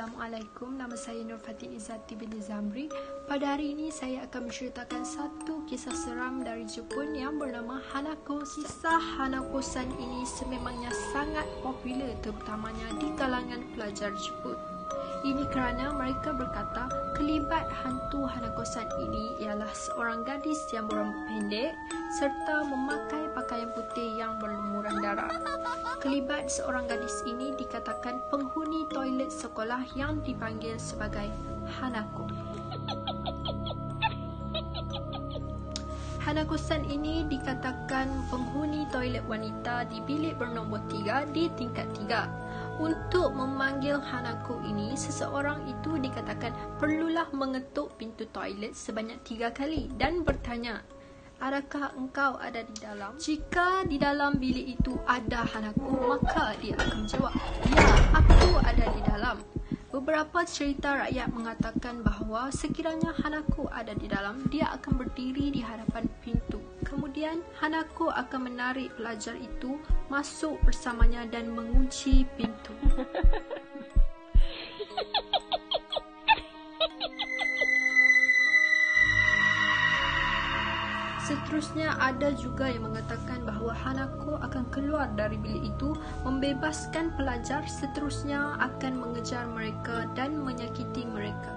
Assalamualaikum, nama saya Nur Fatin Izzati binti Zamri. Pada hari ini saya akan menceritakan satu kisah seram dari Jepun yang bernama Hanako. Kisah Hanako-san ini sememangnya sangat popular terutamanya di kalangan pelajar Jepun. Ini kerana mereka berkata kelibat hantu Hanako-san ini ialah seorang gadis yang berambut pendek serta memakai pakaian putih yang berlumuran darah. Kelibat seorang gadis ini dikatakan penghuni toilet sekolah yang dipanggil sebagai Hanako. Hanako-san ini dikatakan penghuni toilet wanita di bilik bernombor 3 di tingkat 3. Untuk memanggil Hanako ini, seseorang itu dikatakan perlulah mengetuk pintu toilet sebanyak 3 kali dan bertanya, "Adakah engkau ada di dalam?" Jika di dalam bilik itu ada Hanako, maka dia akan menjawab, "Ya, aku ada di dalam." Beberapa cerita rakyat mengatakan bahawa sekiranya Hanako ada di dalam, dia akan berdiri di hadapan pintu. Kemudian Hanako akan menarik pelajar itu masuk bersamanya dan mengunci pintu. Seterusnya ada juga yang mengatakan bahawa Hanako akan keluar dari bilik itu, membebaskan pelajar, seterusnya akan mengejar mereka dan menyakiti mereka.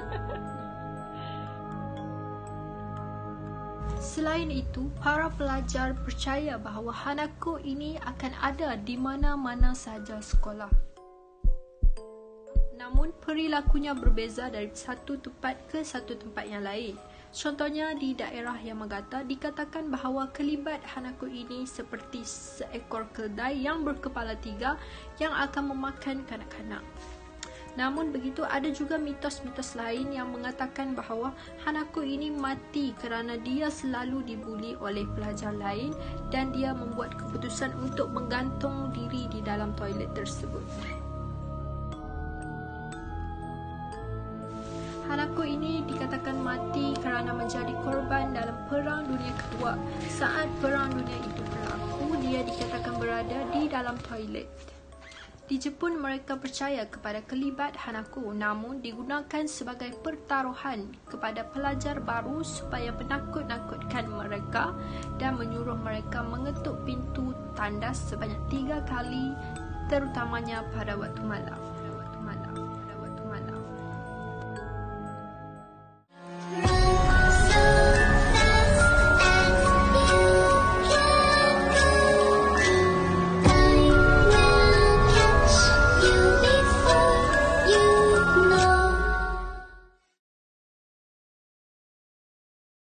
Selain itu, para pelajar percaya bahawa Hanako ini akan ada di mana-mana sahaja sekolah. Namun, perilakunya berbeza dari satu tempat ke satu tempat yang lain. Contohnya di daerah Yamagata dikatakan bahawa kelibat Hanako ini seperti seekor keledai yang berkepala 3 yang akan memakan kanak-kanak. Namun begitu, ada juga mitos-mitos lain yang mengatakan bahawa Hanako ini mati kerana dia selalu dibuli oleh pelajar lain dan dia membuat keputusan untuk menggantung diri di dalam toilet tersebut. Hanako ini dikatakan mati kerana menjadi korban dalam Perang Dunia Kedua. Saat Perang Dunia itu berlaku, dia dikatakan berada di dalam toilet. Di Jepun, mereka percaya kepada kelibat Hanako, namun digunakan sebagai pertaruhan kepada pelajar baru supaya menakut-nakutkan mereka dan menyuruh mereka mengetuk pintu tandas sebanyak 3 kali, terutamanya pada waktu malam.